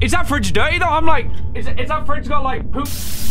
Is that fridge dirty though? I'm like, is that fridge got like poop?